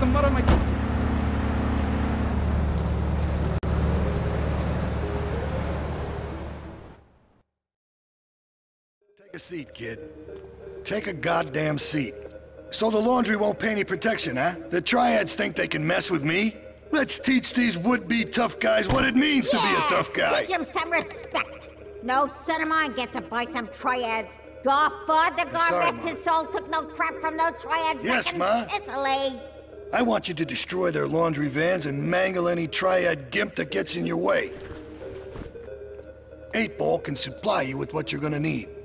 kembaran lagi. Take a seat, kid. Take a goddamn seat. So the laundry won't pay any protection, huh? The triads think they can mess with me? Let's teach these would-be tough guys what it means to be a tough guy. Teach him some respect. No son of mine gets it by some triads. Your father, God rest his soul, took no crap from no triads Yes, back in Ma. Sicily. I want you to destroy their laundry vans and mangle any triad gimp that gets in your way. 8 Ball can supply you with what you're gonna need.